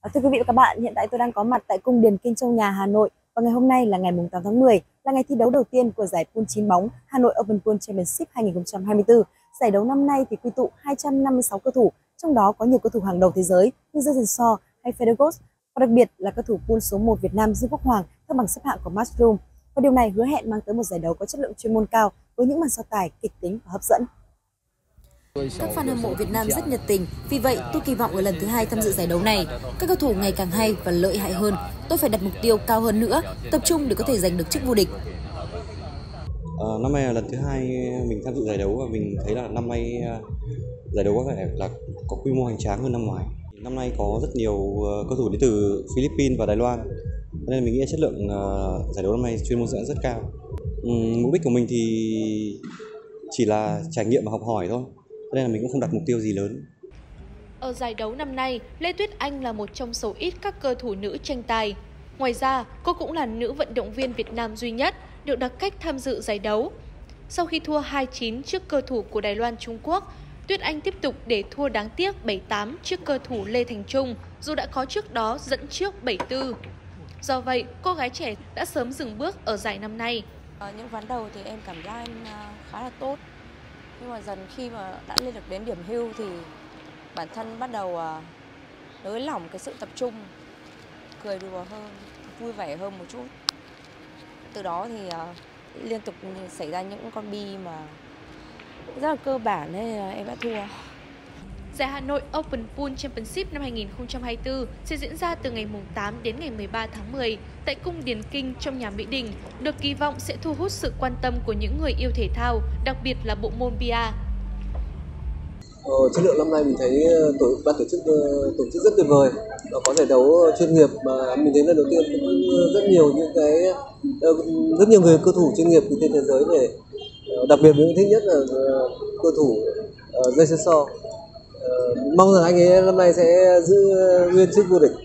Thưa quý vị và các bạn, hiện tại tôi đang có mặt tại cung Điền Kinh Châu Nhà, Hà Nội. Và ngày hôm nay là ngày 8 tháng 10, là ngày thi đấu đầu tiên của giải pool 9 bóng Hà Nội Open Pool Championship 2024. Giải đấu năm nay thì quy tụ 256 cầu thủ, trong đó có nhiều cầu thủ hàng đầu thế giới như Jason Shaw hay Federer, và đặc biệt là cầu thủ pool số 1 Việt Nam Dương Quốc Hoàng theo bảng xếp hạng của Matchroom. Và điều này hứa hẹn mang tới một giải đấu có chất lượng chuyên môn cao với những màn so tài kịch tính và hấp dẫn. Các fan hâm mộ Việt Nam rất nhiệt tình, vì vậy tôi kỳ vọng ở lần thứ 2 tham dự giải đấu này, các cầu thủ ngày càng hay và lợi hại hơn. Tôi phải đặt mục tiêu cao hơn nữa, tập trung để có thể giành được chức vô địch. Năm nay là lần thứ 2 mình tham dự giải đấu và mình thấy là năm nay giải đấu có vẻ là có quy mô hoành tráng hơn năm ngoái. Năm nay có rất nhiều cầu thủ đến từ Philippines và Đài Loan, nên mình nghĩ chất lượng giải đấu năm nay chuyên môn sẽ rất cao. Mục đích của mình thì chỉ là trải nghiệm và học hỏi thôi, nên là mình cũng không đặt mục tiêu gì lớn. Ở giải đấu năm nay, Lê Tuyết Anh là một trong số ít các cơ thủ nữ tranh tài. Ngoài ra, cô cũng là nữ vận động viên Việt Nam duy nhất được đặc cách tham dự giải đấu. Sau khi thua 2-9 trước cơ thủ của Đài Loan Trung Quốc, Tuyết Anh tiếp tục để thua đáng tiếc 7-8 trước cơ thủ Lê Thành Trung, dù đã có trước đó dẫn trước 7-4. Do vậy, cô gái trẻ đã sớm dừng bước ở giải năm nay. Những ván đầu thì em cảm giác em khá là tốt. Nhưng mà dần khi mà đã lên được đến điểm hưu thì bản thân bắt đầu nới lỏng cái sự tập trung, cười đùa hơn, vui vẻ hơn một chút. Từ đó thì liên tục xảy ra những con bi mà rất là cơ bản nên là em đã thua. Giải Hà Nội Open Pool Championship năm 2024 sẽ diễn ra từ ngày 8 đến ngày 13 tháng 10 tại cung Điền Kinh trong nhà Mỹ Đình, được kỳ vọng sẽ thu hút sự quan tâm của những người yêu thể thao, đặc biệt là bộ môn bia. Chất lượng năm nay mình thấy ban tổ chức rất tuyệt vời, có giải đấu chuyên nghiệp mà mình thấy lần đầu tiên cũng rất nhiều người cơ thủ chuyên nghiệp trên thế giới để đặc biệt mình thích nhất là cơ thủ Jason Shaw. Mong rằng anh ấy năm nay sẽ giữ nguyên chức vô địch.